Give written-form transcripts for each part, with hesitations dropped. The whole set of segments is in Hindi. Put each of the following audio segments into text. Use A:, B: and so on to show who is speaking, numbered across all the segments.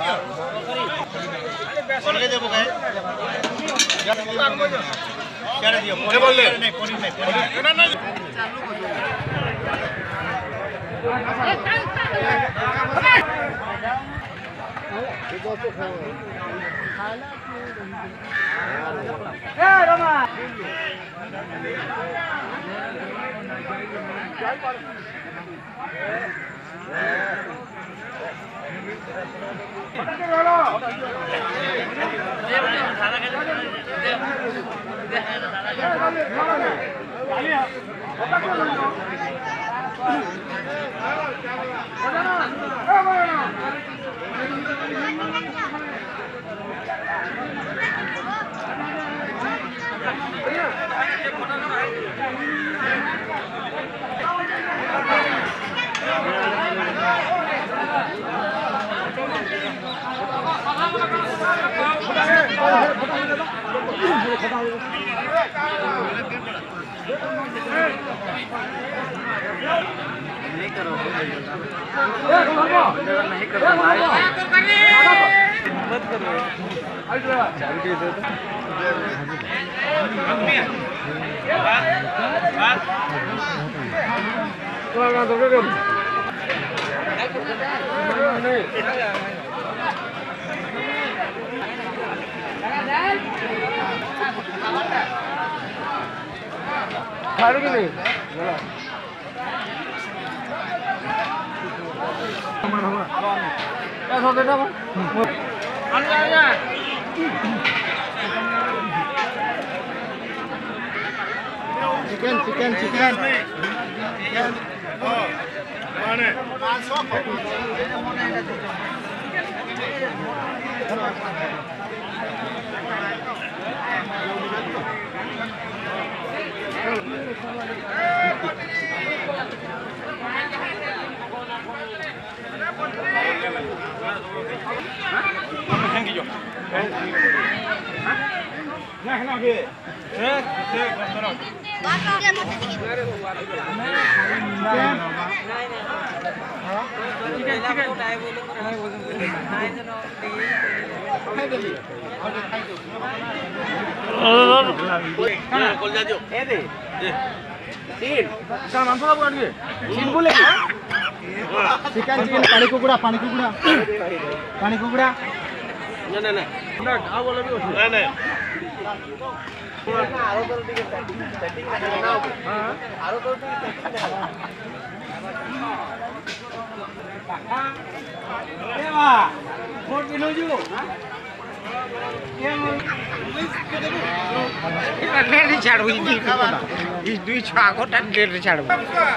A: अलगे देबो काय केड़ा दियो कोनी बोलले नहीं कोनी नहीं ना ना ए रमा नहीं करो नहीं करो मत करो खाने की नहीं chicken chicken chicken chicken chicken पानी कुकुड़ा पानी कुकुड़ा पानी कुकुड़ा ना ना ना गाँव वाला भी होती है ना आरो तो ठीक है सेटिंग करना हां आरो तो ठीक है ए वाह फोन किलो जो लेट छाड़बो इस दुई छा को टन लेट छाड़बो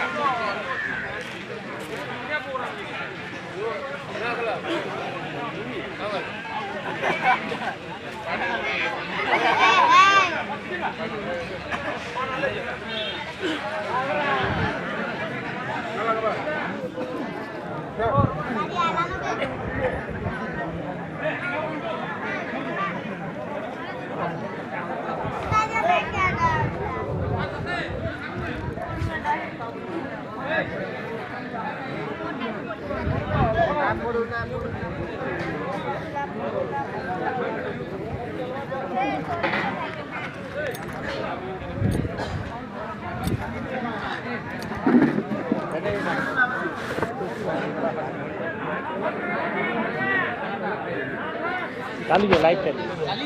A: चालू जो लाइव चल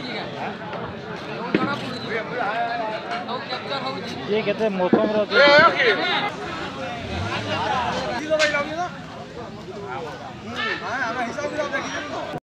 A: ये कहते मौसम रो